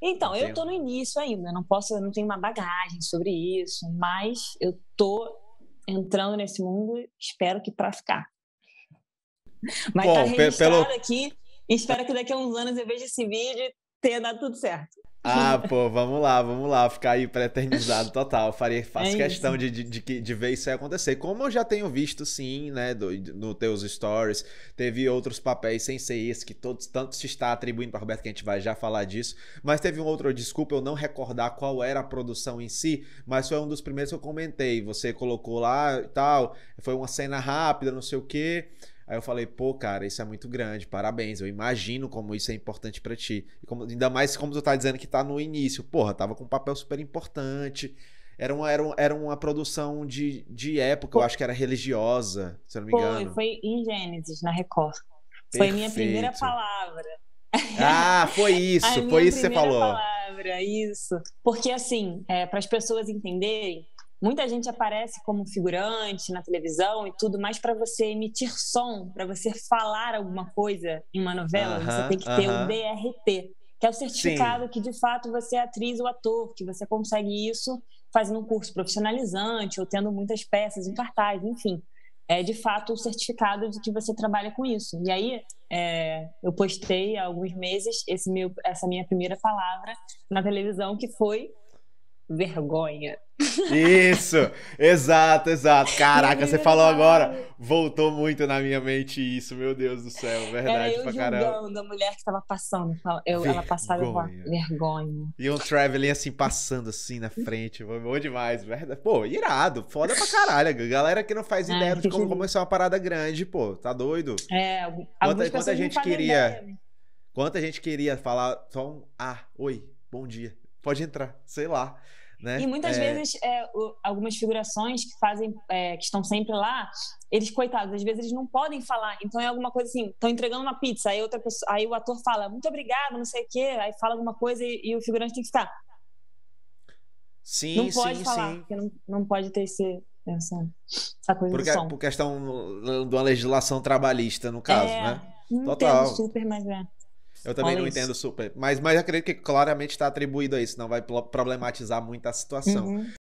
Então, Não eu tenho. tô no início ainda, eu não tenho uma bagagem sobre isso, mas eu tô entrando nesse mundo, espero que para ficar. Vai estar Bom, registrado pelo. aqui e espero que daqui a uns anos eu veja esse vídeo e tenha dado tudo certo. Ah, pô, vamos lá, ficar aí pré-eternizado total. É Faço isso. questão de ver isso aí acontecer. Como eu já tenho visto, sim, né, no teus stories, teve outros papéis sem ser esse, que todos tanto se está atribuindo para Roberto, que a gente vai já falar disso. Mas teve um outro, desculpa eu não recordar qual era a produção em si, mas foi um dos primeiros que eu comentei. Você colocou lá e tal, foi uma cena rápida, não sei o quê. Aí eu falei, pô, cara, isso é muito grande, parabéns. Eu imagino como isso é importante pra ti. E ainda mais como tu tá dizendo que tá no início. Porra, tava com um papel super importante. Era uma produção de época, eu Fo- acho que era religiosa, se eu não me Foi, engano. foi em Gênesis, na Record. Foi minha primeira Perfeito. palavra. Ah, A foi minha isso que você primeira falou. palavra, isso. Porque, assim, para as pessoas entenderem, muita gente aparece como figurante na televisão e tudo, mas para você emitir som, para você falar alguma coisa em uma novela, você tem Aham, que ter o aham. DRT, que é o Sim, certificado que, de fato, você é atriz ou ator, que você consegue isso fazendo um curso profissionalizante ou tendo muitas peças em cartaz, enfim. É, de fato, o certificado de que você trabalha com isso. E aí, eu postei há alguns meses essa minha primeira palavra na televisão, que foi vergonha. isso, exato, exato. Minha Caraca, você primeira falou agora, palavra voltou muito na minha mente isso, meu Deus do céu, era verdade eu pra caramba. julgando a mulher que estava passando. Ela passava e eu falava, Vergonha. vergonha. E um traveling assim, passando assim na frente. Foi bom demais, verdade. Pô, irado. Foda pra caralho. Galera que não faz Ai, ideia de fiquei como feliz. começou uma parada grande, pô. Tá doido? Algumas Quanta pessoas não gente fazem ideia. queria. Quanta gente queria falar só um. Ah, oi, bom dia. Pode entrar, sei lá, E né? muitas vezes algumas figurações que fazem, que estão sempre lá, eles, coitados, às vezes eles não podem falar. Então é alguma coisa assim, estão entregando uma pizza, aí outra pessoa, aí o ator fala, muito obrigado, não sei o quê, aí fala alguma coisa e o figurante tem que ficar. Sim, Não pode sim, falar, sim. porque não pode ter essa coisa do Por som. questão de uma legislação trabalhista, no caso, É, né? não entendo Total. super, mas Eu também rola não isso. entendo super. Mas acredito que claramente está atribuído a isso, não vai problematizar muito a situação. Uhum.